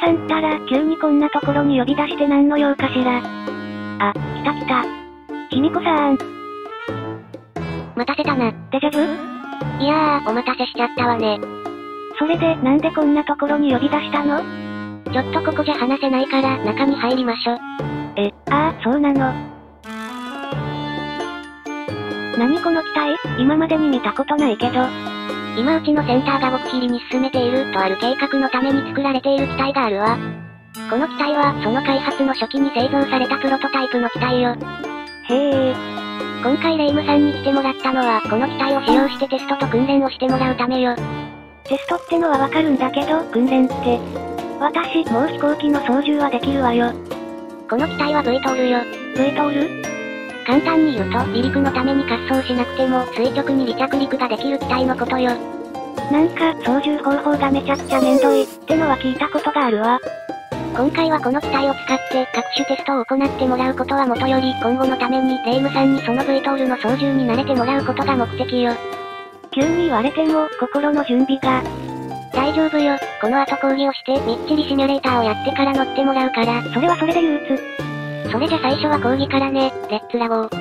さんったら急にこんなところに呼び出して何の用かしら。あ、来た来た。きみこさん。 待たせたな。 デジャブ？ いやー、お待たせしちゃったわね。 それで、なんでこんなところに呼び出したの？ ちょっとここじゃ話せないから中に入りましょ。 そうなの。何この機体？今までに見たことないけど。 今うちのセンターが極秘裏に進めているとある計画のために作られている機体があるわ。この機体はその開発の初期に製造されたプロトタイプの機体よ。 へえ。 今回レイムさんに来てもらったのはこの機体を使用してテストと訓練をしてもらうためよ。 テストってのはわかるんだけど、訓練って。私、もう飛行機の操縦はできるわよ。 この機体は V トールよ。 V トール？ 簡単に言うと、離陸のために滑走しなくても垂直に離着陸ができる機体のことよ。 なんか、操縦方法がめちゃくちゃめんどいってのは聞いたことがあるわ。 今回はこの機体を使って各種テストを行ってもらうことはもとより今後のためにレイムさんにその V トールの操縦に慣れてもらうことが目的よ。 急に言われても、心の準備が。 大丈夫よ。この後講義をしてみっちりシミュレーターをやってから乗ってもらうから。 それはそれで憂鬱。 それじゃ最初は講義からね。レッツラゴー。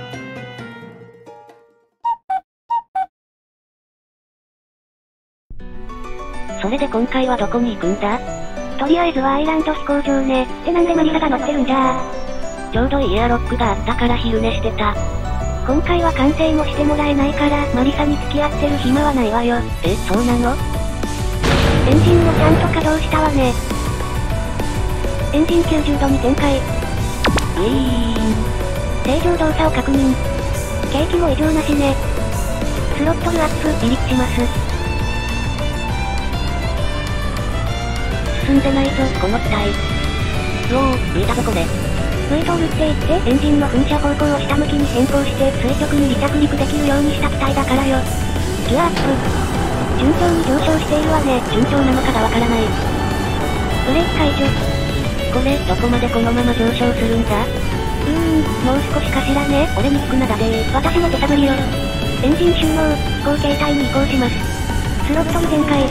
それで今回はどこに行くんだ？とりあえずはアイランド飛行場ね。ってなんでマリサが乗ってるんじゃー。 ちょうどいいエアロックがあったから昼寝してた。 今回は完成もしてもらえないからマリサに付き合ってる暇はないわよ。 そうなの？ エンジンもちゃんと稼働したわね。エンジン90度に展開。正常動作を確認。景気も異常なしね。スロットルアップ、離陸します。 進んでないぞ、この機体。見たぞこれ。 V トールって言ってエンジンの噴射方向を下向きに変更して垂直に離着陸できるようにした機体だからよ。ギアアップ。順調に上昇しているわね。 順調なのかがわからない。 ブレーキ解除。 これ、どこまでこのまま上昇するんだ？ もう少しかしらね。 俺に聞くなだぜ。 私も手探りよ。エンジン収納、飛行形態に移行します。スロットル全開。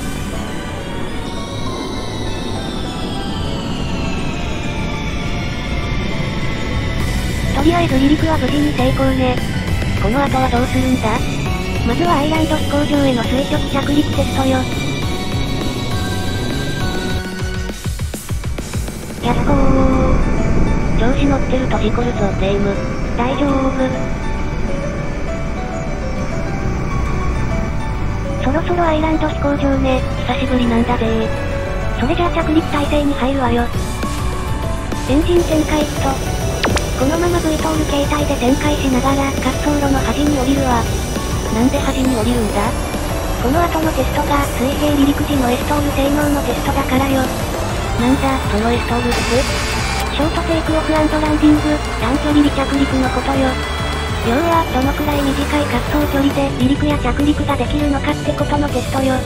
とりあえず離陸は無事に成功ね。 この後はどうするんだ？ まずはアイランド飛行場への垂直着陸テストよ。やっほー。 調子乗ってると事故るぞ、レイム。 大丈夫。そろそろアイランド飛行場ね。 久しぶりなんだぜー。 それじゃあ着陸態勢に入るわよ。エンジン全開と。このまま V トール形態で旋回しながら滑走路の端に降りるわ。 なんで端に降りるんだ？ この後のテストが水平離陸時のエストール性能のテストだからよ。 なんだ、そのエストールって？ ショートテイクオフ&ランディング、短距離離着陸のことよ。要は、どのくらい短い滑走距離で離陸や着陸ができるのかってことのテストよ。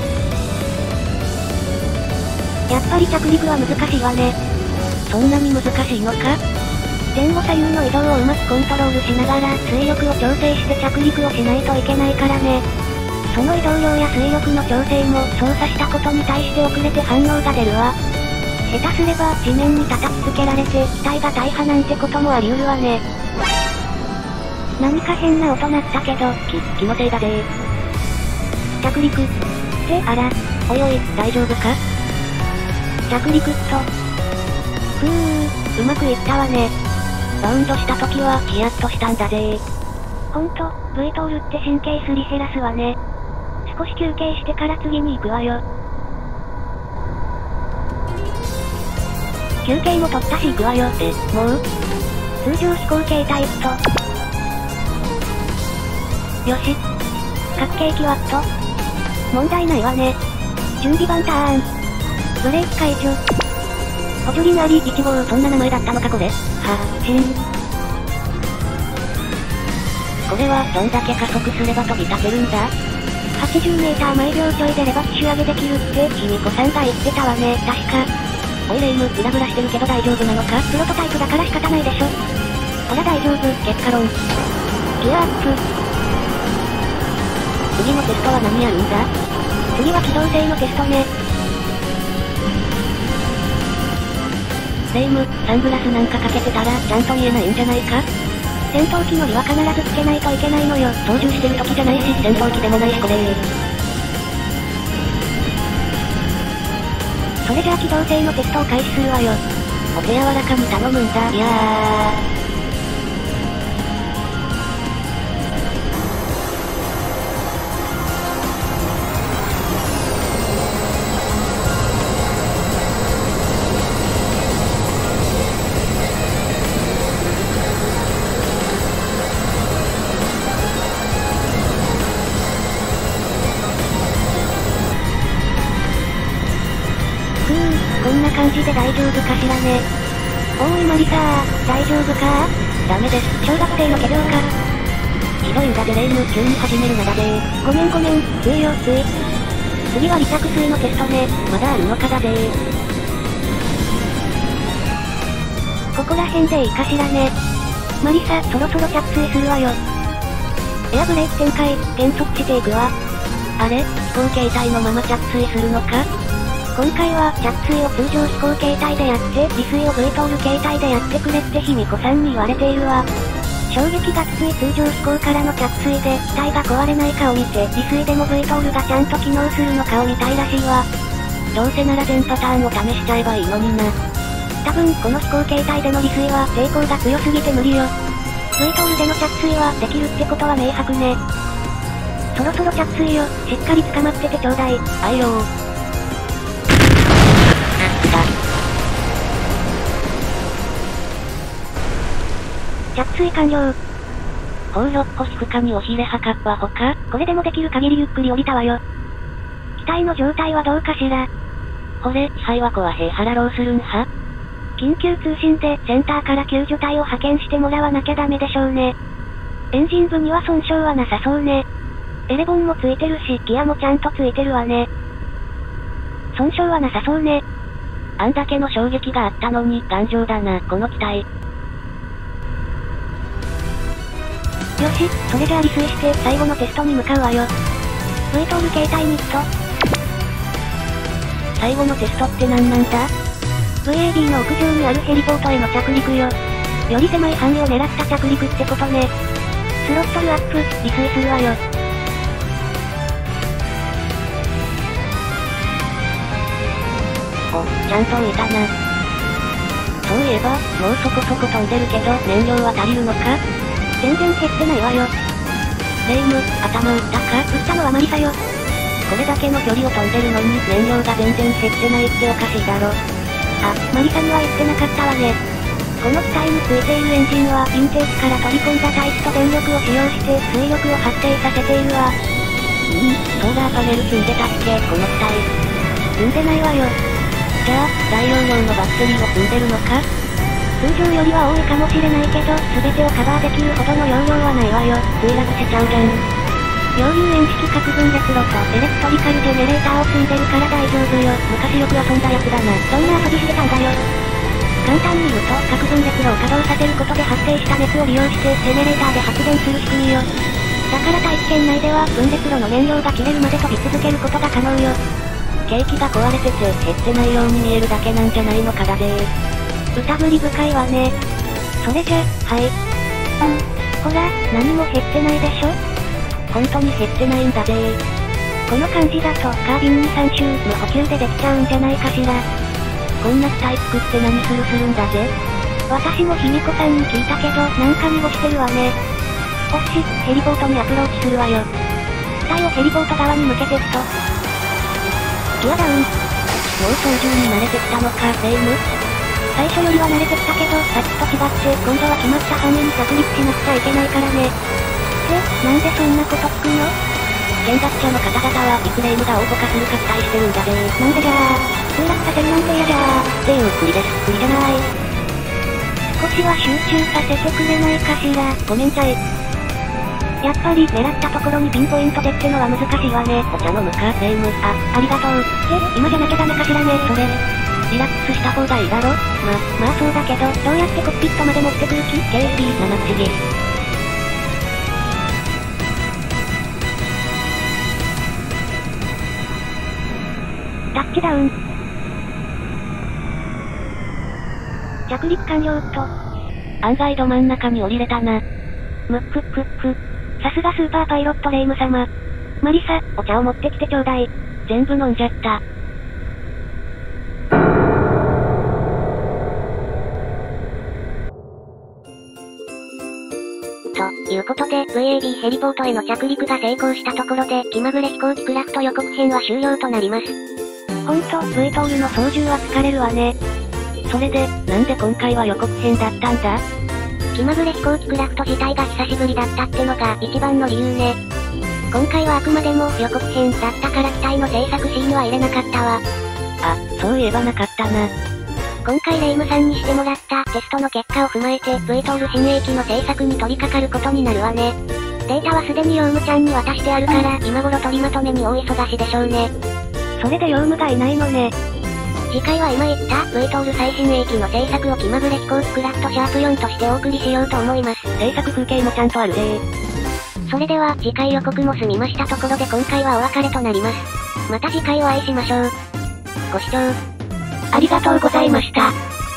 やっぱり着陸は難しいわね。 そんなに難しいのか？ 前後左右の移動をうまくコントロールしながら推力を調整して着陸をしないといけないからね。その移動量や推力の調整も操作したことに対して遅れて反応が出るわ。下手すれば地面に叩きつけられて機体が大破なんてこともあり得るわね。何か変な音鳴ったけど、 気のせいだぜー。 着陸ってあら、 おいおい、大丈夫か？ 着陸っと。うまくいったわね。 バウンドした時はヒヤッとしたんだぜー。 ほんと、V トールって神経すり減らすわね。少し休憩してから次に行くわよ。休憩も取ったし行くわよ。 もう？ 通常飛行形態と。よし。各計器ワット。問題ないわね。準備番ターン。ブレーキ解除。補助輪あり1号。 そんな名前だったのかこれ。これはどんだけ加速すれば飛び立てるんだ？ 80m 毎秒ちょいでレバプッシュ上げできるってきみこさんが言ってたわね。確か。 おいレイム、ブラブラしてるけど大丈夫なのか？ プロトタイプだから仕方ないでしょ。ほら大丈夫。 結果論。 ギアアップ。 次のテストは何やるんだ？ 次は機動性のテストね。 レ夢ム、サングラスなんかかけてたら、ちゃんと見えないんじゃないか？ 戦闘機乗りは必ずつけないといけないのよ。 操縦してる時じゃないし、戦闘機でもないしこれそれじゃあ機動性のテストを開始するわよ。 お手柔らかに頼むんだ。いやー。 こんな感じで大丈夫かしらね。おーいマリサー、大丈夫か？ ダメです。 小学生の仮病か。 ひどいんだぜレ夢ム、急に始めるなだぜー。 ごめん、ついよ、次は離着水のテストね。 まだあるのかだぜー。 ここら辺でいいかしらね。マリサ、そろそろ着水するわよ。エアブレーキ展開、減速していくわ。 あれ、飛行形態のまま着水するのか？ 今回は、着水を通常飛行形態でやって、離水を VTOL 形態でやってくれって卑弥呼さんに言われているわ。衝撃がきつい通常飛行からの着水で、機体が壊れないかを見て、離水でも VTOL がちゃんと機能するのかを見たいらしいわ。 どうせなら全パターンを試しちゃえばいいのにな。 多分、この飛行形態での離水は、抵抗が強すぎて無理よ。VTOL での着水は、できるってことは明白ね。そろそろ着水よ、しっかり捕まっててちょうだい。 あいよー。 着水完了。 ほうひょっこしふかにおひれはかっぱほか？ これでもできる限りゆっくり降りたわよ。機体の状態はどうかしら？ ほれ、支配はこはへいはらろうするんは？ 緊急通信でセンターから救助隊を派遣してもらわなきゃダメでしょうね。エンジン部には損傷はなさそうね。エレボンもついてるし、ギアもちゃんとついてるわね。損傷はなさそうね。 あんだけの衝撃があったのに頑丈だな、この機体。 よし、それじゃあ離水して最後のテストに向かうわよ。VTOL 形態ミット。 最後のテストって何なんだ？ VAD の屋上にあるヘリポートへの着陸よ。より狭い範囲を狙った着陸ってことね。スロットルアップ、離水するわよ。 お、ちゃんと浮いたな。そういえば、もうそこそこ飛んでるけど、燃料は足りるのか？ 全然減ってないわよ。 レ夢ム、頭打ったか？ 打ったのはマリサよ。 これだけの距離を飛んでるのに燃料が全然減ってないっておかしいだろ。 あ、マリサには言ってなかったわね。この機体についているエンジンはインテージから取り込んだタイプと電力を使用して水力を発生させているわ。 ソーラーパネル積んでたっけ、この機体。 積んでないわよ。 じゃあ、大容量のバッテリーを積んでるのか？ 通常よりは多いかもしれないけど、全てをカバーできるほどの容量はないわよ。 墜落しちゃうじゃん。 両流円式核分裂炉とエレクトリカルジェネレーターを積んでるから大丈夫よ。 昔よく遊んだやつだな。 どんな遊びしてたんだよ。簡単に言うと、核分裂炉を稼働させることで発生した熱を利用して、ジェネレーターで発電する仕組みよ。だから大気圏内では、分裂炉の燃料が切れるまで飛び続けることが可能よ。 計器が壊れてて、減ってないように見えるだけなんじゃないのかだぜ疑り深いわね。それじゃ、はい。ほら、何も減ってないでしょ？ 本当に減ってないんだぜこの感じだと、カービンに3周無補給でできちゃうんじゃないかしら。 こんな機体作って何するんだぜ。 私も卑弥呼さんに聞いたけど、なんか濁してるわね。おっし、ヘリポートにアプローチするわよ。機体をヘリポート側に向けてっと。ギアダウン。 もう操縦に慣れてきたのか、レ夢ム？ 最初よりは慣れてきたけど、さっきと違って今度は決まった範囲に着陸しなくちゃいけないからね。なんでそんなこと聞くの？ 見学者の方々は、いくレ夢ムが応募化するか期待してるんだぜなんでじゃー、墜落させるなんて嫌じゃー。 っていうふりです。ふりじゃない。 少しは集中させてくれないかしら。 ごめんちゃい。 やっぱり狙ったところにピンポイントでってのは難しいわね。 お茶飲むか、レ夢ム。 ありがとう。今じゃなきゃダメかしらね。 それ。リラックスした方がいいだろ？ まあそうだけど、どうやってコックピットまで持ってくる気？ KSP7 不思議。 タッチダウン。 着陸完了っと。 案外ど真ん中に降りれたな。 むっくっくっく。さすがスーパーパイロットレイム様。マリサ、お茶を持ってきてちょうだい。 全部飲んじゃった。 ということで、VAB ヘリポートへの着陸が成功したところで、気まぐれ飛行機クラフト予告編は終了となります。 ほんと、V トールの操縦は疲れるわね。 それで、なんで今回は予告編だったんだ？ 気まぐれ飛行機クラフト自体が久しぶりだったってのが一番の理由ね。今回はあくまでも予告編だったから機体の制作シーンは入れなかったわ。 あ、そういえばなかったな。 今回レイムさんにしてもらったテストの結果を踏まえて V トール新鋭機の制作に取り掛かることになるわね。データはすでにヨウムちゃんに渡してあるから今頃取りまとめに大忙しでしょうね。 それでヨウムがいないのね。 次回は今言った V トール最新鋭機の制作を気まぐれ飛行機クラフトシャープ4としてお送りしようと思います。 制作風景もちゃんとあるぜ。 それでは次回予告も済みましたところで今回はお別れとなります。また次回お会いしましょう。ご視聴ありがとうございました。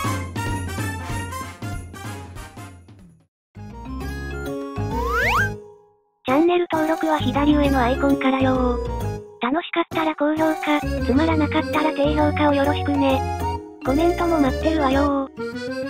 チャンネル登録は左上のアイコンからよー。楽しかったら高評価、つまらなかったら低評価をよろしくね。コメントも待ってるわよー。